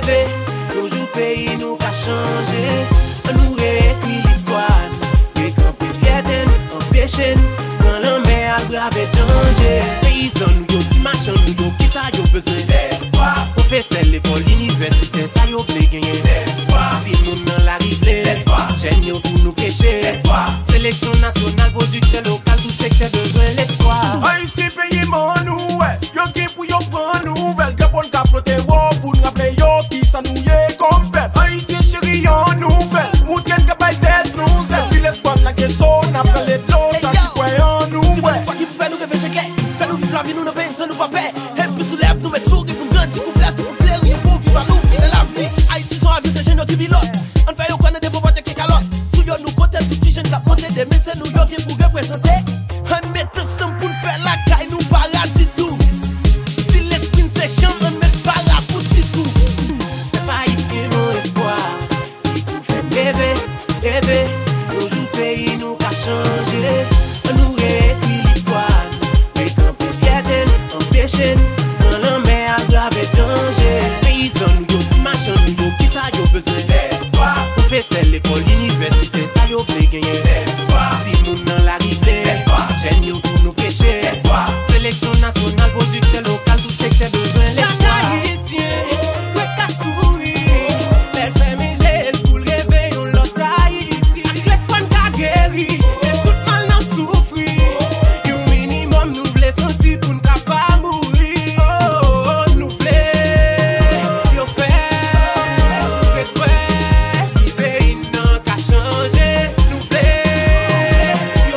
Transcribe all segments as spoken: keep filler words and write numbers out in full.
rêver, toujours pays nous a changé. On nous réécrit l'histoire, et quand on fier empêcher quand la mer a gravé danger. Paysans nous yo, ti machin nous yo, qui ça yo besoin d'espoir. Professeur l'école, l'université, ça yo vle gagner d'espoir. Si nous dans la rivée, j'aime yo pour nous pêcher. Sélection nationale, producteur local, tout secteur besoin l'espoir. Haïti pays mon nous, yo qui pour yo prendre nouvelle, de bonne cap flotter pour nous rappeler yo qui ça nous y comme peuple. Haïti chéri yo nouvelle, mouten que bail tête nous, puis l'espoir la que sonne après les dos, ça qui croit en nous. C'est pas l'espoir qui fait nous rêver checker, fait nous vivre la vie nous ne payons, ça nous va paix. Elle peut soulève nous mettre sourire pour grandir, pour faire tout pour flair, nous pour vivre à nous dans l'avenir. Haïti sont avis c'est géniaux qui pilote, on fait yo connaître des pauvres qui calotte. Sous yo nous côté tout petit jeune qui a monté des messieurs nous yo qui pour représenter. On met ensemble pour faire la caille nous paradis tout. Si l'esprit c'est chiant, on met pas la pour tout. C'est pas ici mon espoir, qui nous fait rêver, rêver. Toujours pays nous a changé. On nous réécrit l'histoire, mais quand on fier empêcher quand la mer a gravé danger. Paysans nous yo, ti machin nous yo, qui ça yo besoin d'espoir. Professeur l'école, l'université, ça yo vle gagner d'espoir. Si nous dans la rivée, j'aime yo pour nous pêcher. Sélection nationale, producteur local, tout secteur besoin l'espoir. Chaque haïtien, ouais qu'à sourire, belle femme et gel pour le réveil, on l'autre Haïti. Avec l'espoir qu'a guéri, et tout mal n'a souffri. Au minimum, nous voulons sentir pour ne pas mourir. Oh, oh, oh, nous voulons, yo fait, fait quoi, si pays n'a qu'à changer. Nous voulons, yo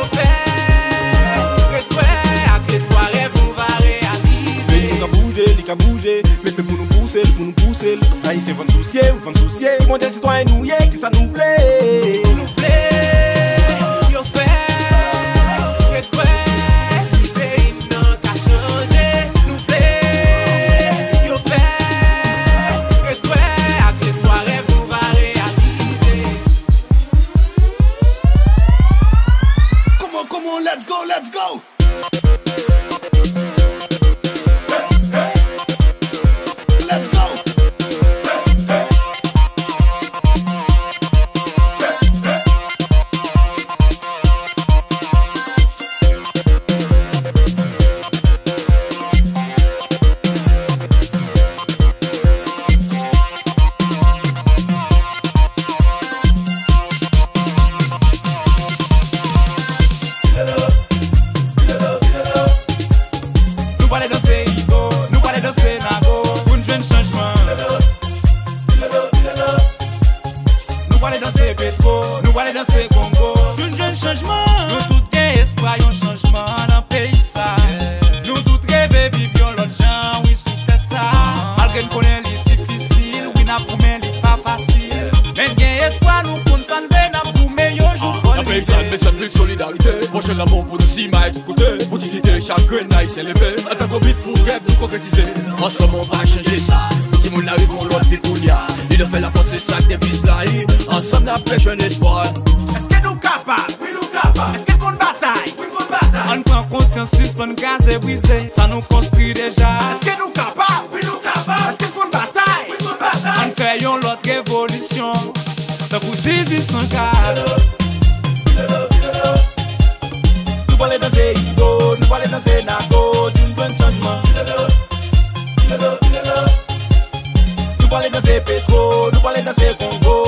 fait, fait quoi, avec l'espoir, rêve nous va réaliser. Li ka bouger, li ka bouger, mais pour nous pousser, pour nous pousser. Haïti vont soucier, ou vont soucier, modèle citoyen nous y est, qui ça nous plaît. Nous voulons, yo fait, fait quoi, si pays n'a qu'à changer. Nous voulons, yo fait, fait quoi, avec l'espoir, rêve nous va réaliser. Come on, come on, let's go, let's go. Let's go. Nous parlons danser Igo, nous parlons danser Nago, pour nous jouer un changement. Nous parlons danser Petro, nous parlons danser Congo, pour nous jouer un changement. Nous tous gagnons espoir, un changement dans le pays ça. Nous tous rêvons, vivions l'autre gens, oui, sous ça. Malgré nous connaissons les difficiles, oui, n'a pour mais les pas facile. Mais gagnons espoir, nous concentrons, n'a pour meilleur jour. La paysanne, mais c'est plus solidarité. Prochain l'amour pour nous cimer de côté. Pour dignité, chaque grenaille s'est levé. Elle fait combien pour rêve nous concrétiser. Ensemble, on va changer ça. Petit monde arrive, on l'autre découlia. Il a fait la force, c'est ça que des vis là. Ensemble, après, jeune espoir. Est-ce que nous capables? Oui, nous capables. Est-ce qu'on bataille? Oui, qu'on bataille. On prend conscience, suspend, gaz et brisé, ça nous construit déjà. Est-ce que nous capables? Oui, nous capables. Est-ce qu'on bataille? Oui, qu'on bataille. On fait yon l'autre révolution, donc vous dites sans cadre. Nous parlons danser Igo, nous parlons danser Nago, d'une bonne changement. Nous parlons danser Petro, nous parlons danser Congo.